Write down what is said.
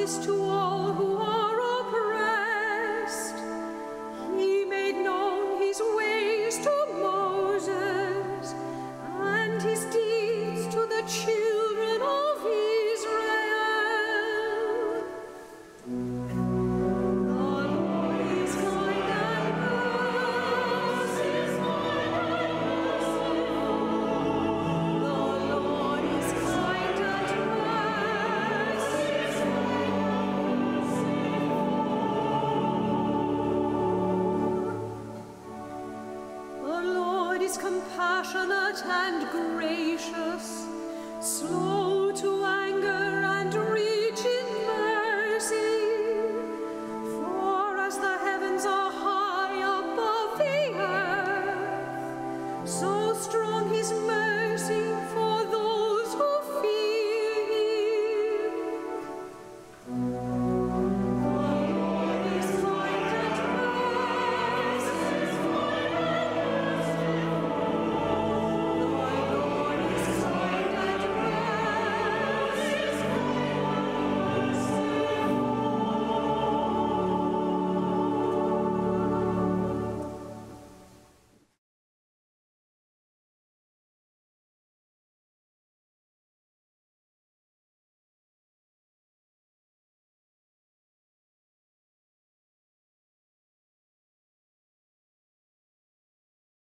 justice to all who are oppressed. He made known his ways to Moses and his deeds to the children of Israel. The Lord is kind and merciful. The Lord is kind and merciful. The Lord is compassionate and gracious, slow to anger and rich